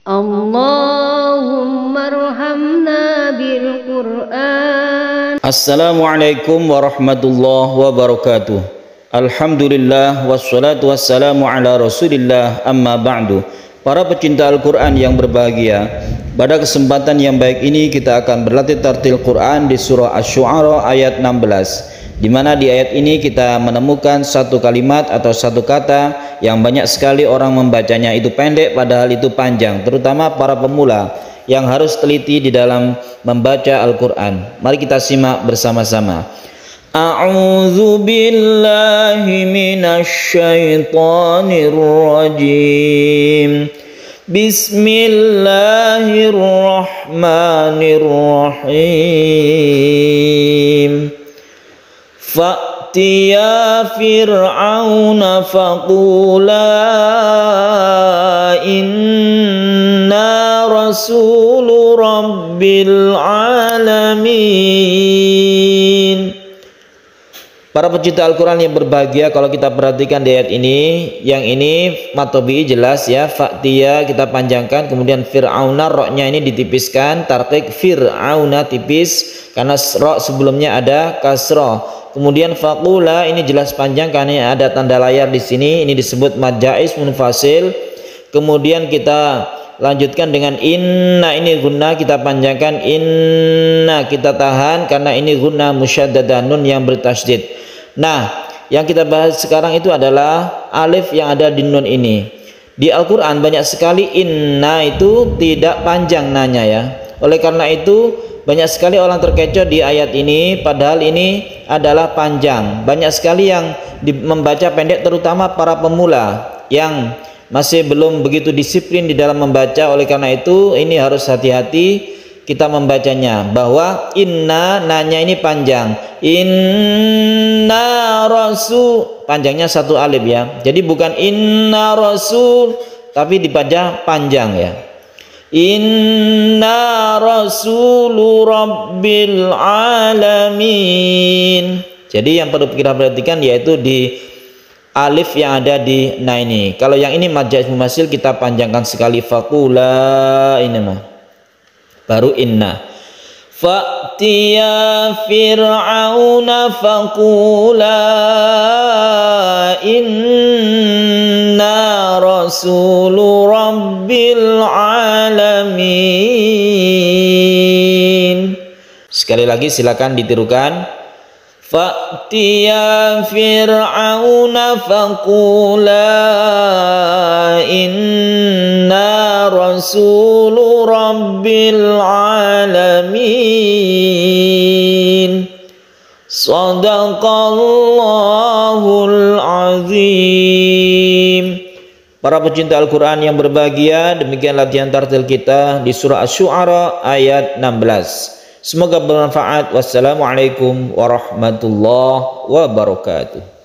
Allahumma arhamna bil Qur'an. Assalamualaikum warahmatullahi wabarakatuh. Alhamdulillah wassalatu wassalamu ala Rasulillah, amma ba'du. Para pecinta Al-Quran yang berbahagia, pada kesempatan yang baik ini kita akan berlatih tartil Quran di surah Asy-Syu'ara ayat 16, di mana di ayat ini kita menemukan satu kalimat atau satu kata yang banyak sekali orang membacanya itu pendek padahal itu panjang, terutama para pemula yang harus teliti di dalam membaca Al-Quran. Mari kita simak bersama-sama. A'udzu billahi minasy syaithanir rajim. Bismillahirrahmanirrahim. Fa'tiya fir'auna faqula inna rasulu rabbil alamin. Para pecinta Al-Quran yang berbahagia, kalau kita perhatikan di ayat ini, yang ini matobi jelas ya, fa'tiya kita panjangkan, kemudian fir'auna roknya ini ditipiskan, tarqiq fir'auna tipis karena ro sebelumnya ada kasroh. Kemudian faqula ini jelas panjang karena ada tanda layar di sini, ini disebut mad jaiz munfasil. Kemudian kita lanjutkan dengan inna, ini gunna kita panjangkan, inna kita tahan karena ini gunna musyaddadah, nun yang bertasydid. Nah, yang kita bahas sekarang itu adalah alif yang ada di nun ini. Di Al-Quran banyak sekali inna itu tidak panjang nanya ya. Oleh karena itu banyak sekali orang terkecoh di ayat ini, padahal ini adalah panjang. Banyak sekali yang membaca pendek, terutama para pemula yang masih belum begitu disiplin di dalam membaca. Oleh karena itu ini harus hati-hati kita membacanya, bahwa inna nanya ini panjang, inna rasul panjangnya satu alif ya, jadi bukan inna rasul tapi dibaca panjang ya, inna rasulu rabbil alamin. Jadi yang perlu kita perhatikan yaitu di alif yang ada di nah ini. Kalau yang ini mad jaiz mumasil kita panjangkan sekali, faqula ini mah baru inna. Fa'tiya fir'auna faqula inna rasulu rabbil alamin. Sekali lagi silakan ditirukan. Fa'tiya fir'auna faqula inna rasulu rabbil alamin. Shadaqallahul azim. Para pecinta Al-Quran yang berbahagia, demikian latihan tartil kita di surah Asy-Syu'ara ayat 16. Semoga bermanfaat. Wassalamualaikum warahmatullahi wabarakatuh.